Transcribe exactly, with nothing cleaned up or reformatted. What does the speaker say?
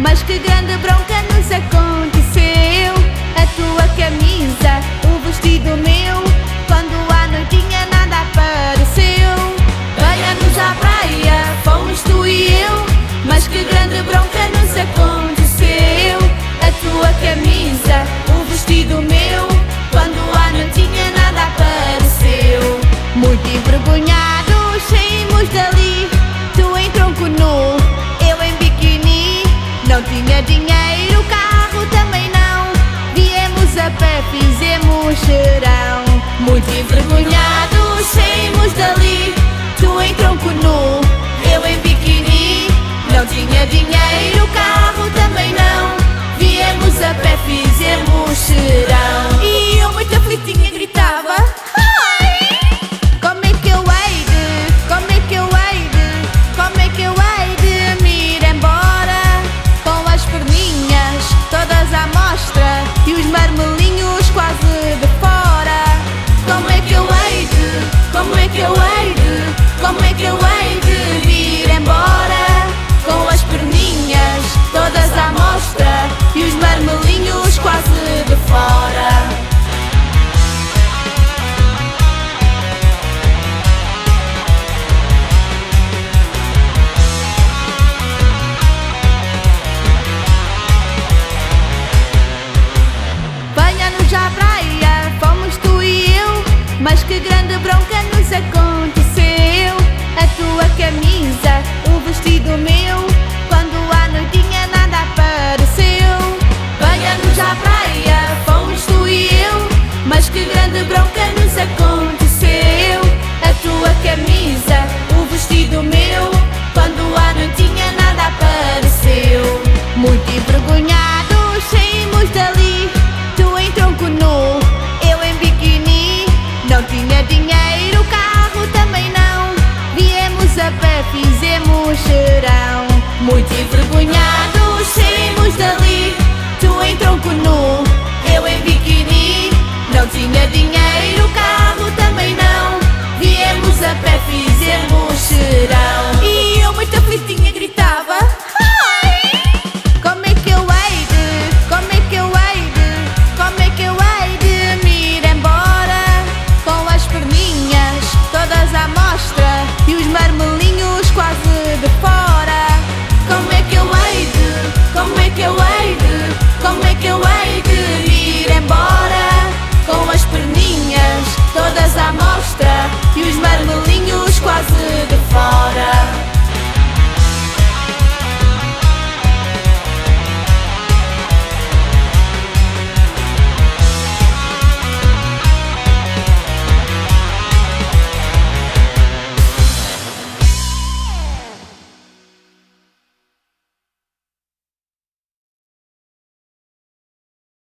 Mas que grande bronca nos aconteceu. A tua camisa, o vestido meu, quando à noitinha nada apareceu. Venha-nos à praia, fomos tu e eu. Mas que grande bronca nos aconteceu. A tua camisa, o vestido meu, quando à noitinha nada apareceu. Muito envergonhados saímos dali, tu em tronco nu, eu em biquíni. Não tinha dinheiro, carro também não, viemos a pé, fizemos cheirão. Muito envergonhados saímos dali, tu em tronco nu, eu em biquíni. Não tinha dinheiro, carro também não, viemos a pé, fizemos cheirão. E eu muito aflitinha gritava: ai! Como é que eu hei de, como é que eu hei de, como é que eu hei de me ir embora, com as perninhas todas à mostra e os marmelinhos quase de fora? Como é que eu hei de, como é que eu hei de, como é que eu hei de me ir embora, com as perninhas todas à mostra e os marmelinhos quase de fora? Venha-nos à praia, fomos tu e eu. Mas que grande bronca nos aconteceu. A tua camisa, o vestido meu, quando à noitinha nada apareceu. Venha-nos à praia, fomos tu e eu. Mas que grande bronca nos aconteceu. A tua camisa, o vestido meu, quando à noitinha nada apareceu. Muito envergonhados saímos dali, tu em tronco nu, eu em biquíni. Não tinha dinheiro, carro também não, viemos a pé, fizemos cheirão. Muito envergonhados saímos dali, tu em tronco nu, eu em biquíni. Não tinha dinheiro, carro também não, viemos a pé, fizemos cheirão. E eu muito aflitinha gritava: ai! Como é que eu hei de, como é que eu hei de, como é que eu hei de me ir embora, com as perninhas todas à mostra e os marmelinhos quase de fora? Como é que eu hei de, como é que eu hei de, como é que eu hei de me ir embora, com as perninhas todas à mostra e os marmelinhos